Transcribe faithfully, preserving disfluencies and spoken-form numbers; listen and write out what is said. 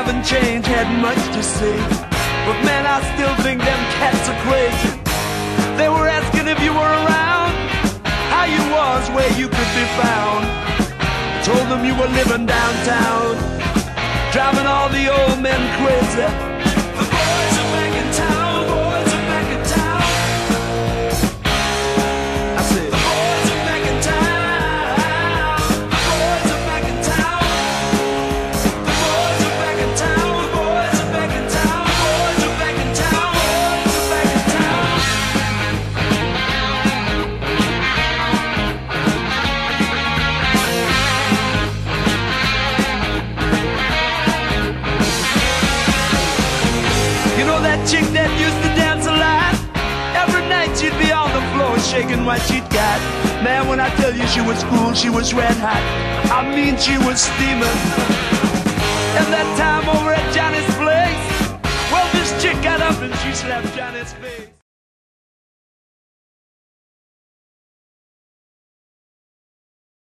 haven't changed, had much to say. But man, I still think them cats are crazy. They were asking if you were around, how you was, where you could be found. Told them you were living downtown, driving all the old men crazy. The boys are back in town, boys are back in town. I said, the boys are back in town, the boys are back in town. The boys are back in town, the boys are back in town, the boys are back in town, boys are back in town. You know that chick that used to dance a lot? Every night she'd be on the floor shaking what she'd got. Man, when I tell you she was cool, she was red hot. I mean, she was steaming. And that time over at Johnny's place, well, this chick got up and she slapped Johnny's face.